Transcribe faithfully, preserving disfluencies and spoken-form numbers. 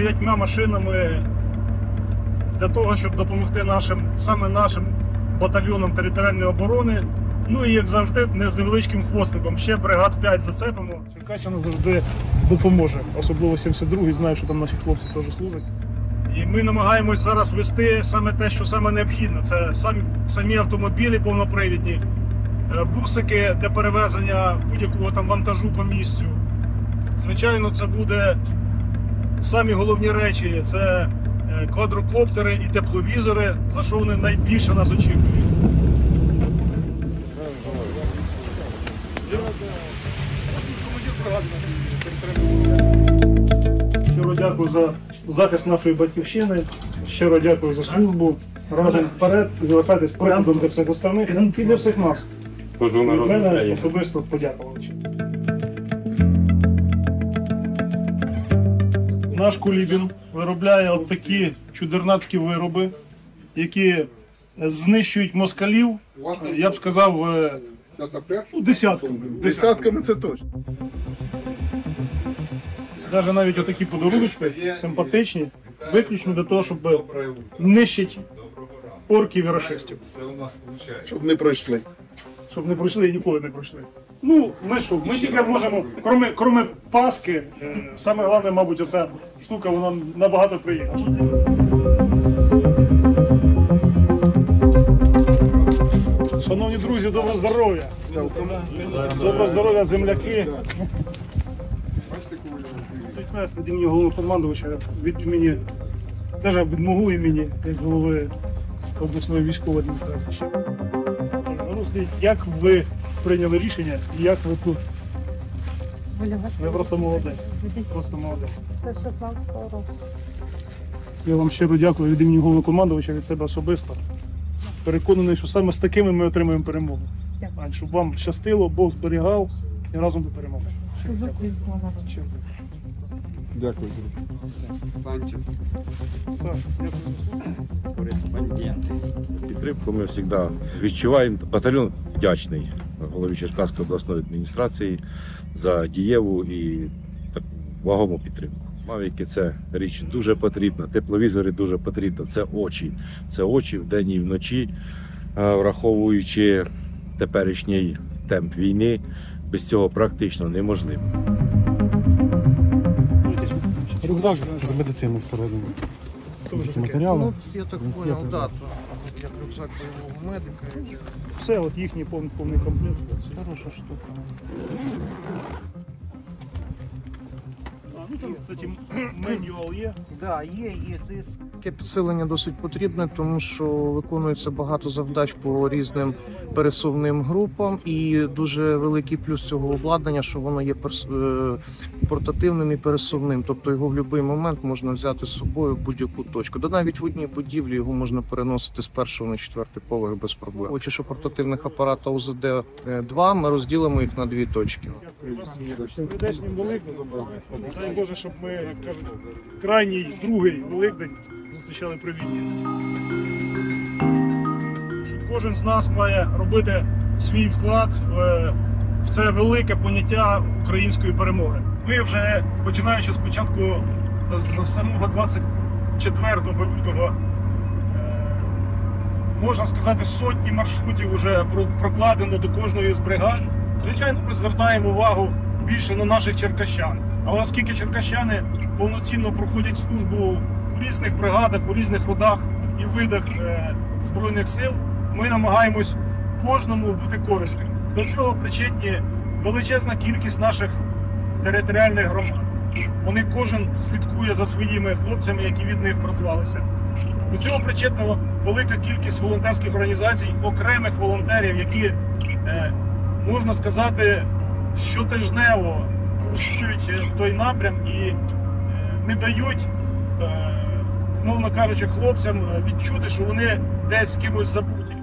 дев'ятьма машинами для того, щоб допомогти нашим, саме нашим батальйонам територіальної оборони. Ну і, як завжди, не з невеличким хвостиком. Ще бригад п'ять зацепимо. Черкащина завжди допоможе. Особливо сімдесят другий, знаю, що там наші хлопці теж служать. І ми намагаємось зараз вести саме те, що саме необхідно. Це самі, самі автомобілі повнопривідні, бусики для перевезення будь-якого там вантажу по місцю. Звичайно, це буде самі головні речі. Це квадрокоптери і тепловізори, за що вони найбільше нас очікують. Щиро дякую за захист нашої батьківщини, щиро дякую за службу. Разом вперед, залишайтесь прикладом для всіх остальних і для всіх нас. Від мене особисто подякували. Наш Кулібін виробляє от такі чудернацькі вироби, які знищують москалів, я б сказав, ну, десятками. Десятками це точно. Навіть навіть отакі подарунки симпатичні, виключно для того, щоб нищити орків і рашистів. Щоб не пройшли. Щоб не пройшли і ніколи не пройшли. Ну, ми що, ми тільки можемо, кроме, кроме Паски, е, саме головне, мабуть, оця штука, вона набагато приємніша. Шановні друзі, доброго здоров'я! Доброго здоров'я, земляки! Від імені головнокомандувача, від імені, навіть від мого імені, як голови обласної військової адміністрації. Як ви прийняли рішення і як ви тут? Ви просто молодець. Просто молодець. З шістнадцятого року. Я вам щиро дякую від імені головнокомандувача, від себе особисто. Переконаний, що саме з такими ми отримаємо перемогу. А щоб вам щастило, Бог зберігав і разом до перемоги. Щиро дякую. Дякую. Санчес. Саш, дякую. Підтримку ми завжди відчуваємо. Батальйон вдячний голові Черкаської обласної адміністрації за дієву і таку вагому підтримку. Мавіки – це річ дуже потрібна, тепловізори дуже потрібні, це очі. Це очі вдень і вночі, враховуючи теперішній темп війни, без цього практично неможливо. Рюкзак з медицини всередині. Матеріали. Ну, я так понял, да, то як рюкзак бойового медика. Все, от їхній повний, повний комплект. Хороша штука. А, ну там, кстати, менюал є. Да, є, є диск. Таке підсилення досить потрібне, тому що виконується багато завдач по різним пересувним групам, і дуже великий плюс цього обладнання, що воно є перс... портативним і пересувним, тобто його в будь-який момент можна взяти з собою в будь-яку точку. Да навіть в одній будівлі його можна переносити з першого на четвертий поверх без проблем. Очі, що портативних апаратів У З Д два, ми розділимо їх на дві точки. Прийдешнім Великдень. Дай Боже, щоб ми, як кажуть, крайній, другий Великдень зустрічали при війні. Кожен з нас має робити свій вклад в це велике поняття української перемоги. Ми вже, починаючи з початку, з самого двадцять четвертого лютого, можна сказати, сотні маршрутів вже прокладено до кожної з бригад. Звичайно, ми звертаємо увагу більше на наших черкащан. Але оскільки черкащани повноцінно проходять службу у різних бригадах, у різних родах і видах е, Збройних сил, ми намагаємось кожному бути корисним. До цього причетні величезна кількість наших територіальних громад. Вони кожен слідкує за своїми хлопцями, які від них прозвалися. До цього причетна велика кількість волонтерських організацій, окремих волонтерів, які, е, можна сказати, щотижнево курсують в той напрям і е, не дають, е, мовно кажучи, хлопцям відчути, що вони десь кимось забуті.